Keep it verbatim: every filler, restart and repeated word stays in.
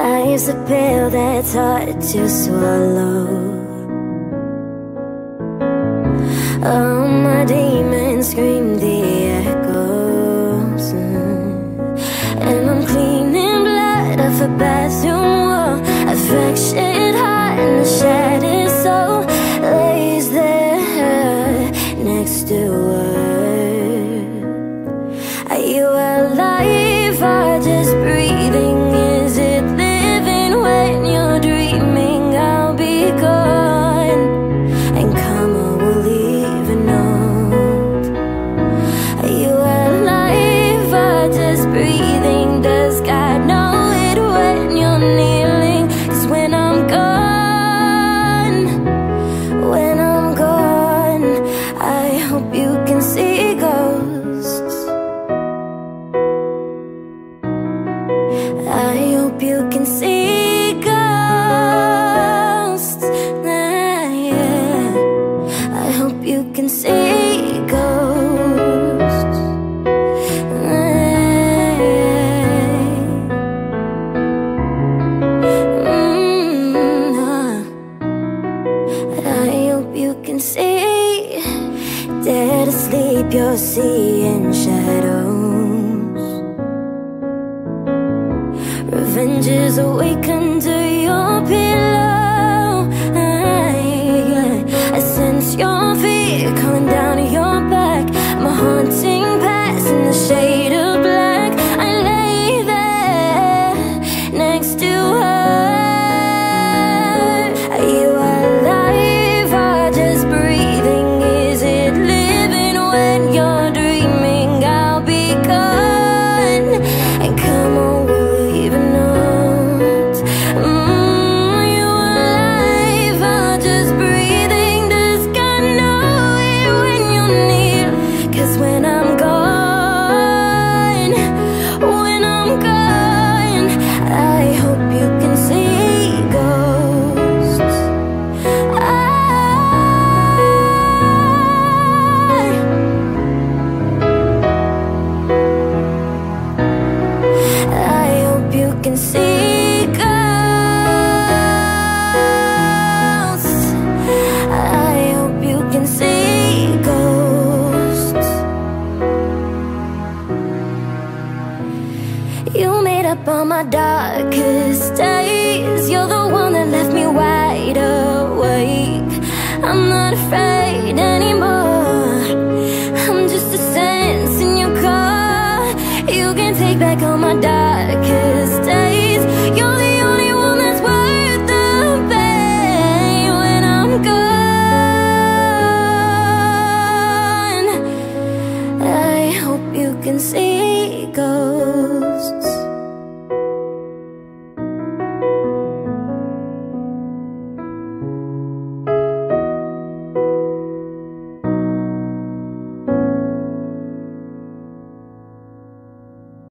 Life's a pill that's hard to swallow. Oh, my demons scream the echoes, and I'm cleaning blood off a bathroom wall. A fractured heart and a shattered soul lays there next to her. Are you alive or just breathing? Is it living when you're dreaming? I'll be gone, and karma will leave a note. Are you alive or just breathing? Does God know it when you're kneeling? 'Cause when I'm gone, when I'm gone, I hope you can see ghosts. I hope you can see ghosts. Nah, yeah. I hope you can see ghosts. Nah, yeah. Mm, uh. I hope you can see. Dead asleep, you're seeing shadows. Revenge is awake under your pillow. I sense your feet calling down your back. My haunting past in the shade of black. I lay there next to her. Are you alive or just breathing? Is it living when you're dreaming? I'll be gone, and come on, we'll leave a note. Mm, are you alive or just breathing? Does God know it when you're near? 'Cause when I'm gone, when I'm gone, I hope you can see ghosts. I, I hope you can see ghosts. I hope you can see ghosts. You made up all my darkest